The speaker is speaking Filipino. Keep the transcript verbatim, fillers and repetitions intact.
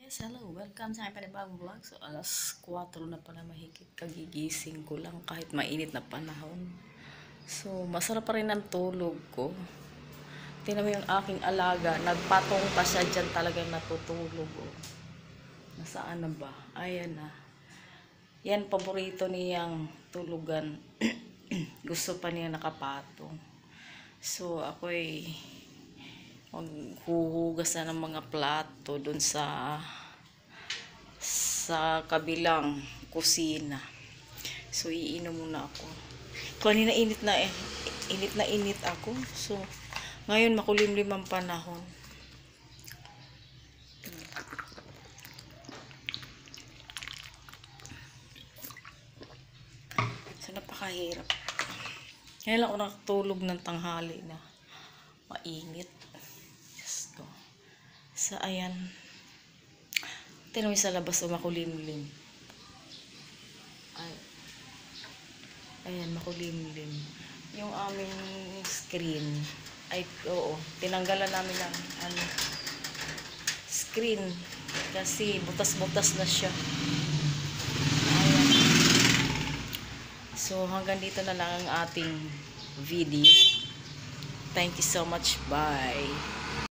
Yes, hello. Welcome sa aking panibagong vlog. So, alas kwatro na pala mahigit. Kagigising ko lang kahit mainit na panahon. So, masarap pa rin ang tulog ko. Tingnan mo yung aking alaga. Nagpatong pa siya dyan talaga natutulog. Oh. Nasaan na ba? Ayan na. Yan, paborito niyang tulugan. Gusto pa niya nakapatong. So, ako'y maghuhugas na ng mga plato dun sa sa kabilang kusina. So, iinom muna ako. Kanina init na eh. Init na init ako. So, ngayon makulimlim ang panahon. So, napakahirap. Ngayon lang ako nakatulog ng tanghali na mainit. Just go. So, ayan. Tingnan mo sa labas o makulimlim. Ay. Ayan, makulimlim. Yung aming screen, ay, oo, tinanggalan namin ng ano, screen. Kasi butas-butas na siya. Ayan. So, hanggang dito na lang ang ating video. Thank you so much. Bye.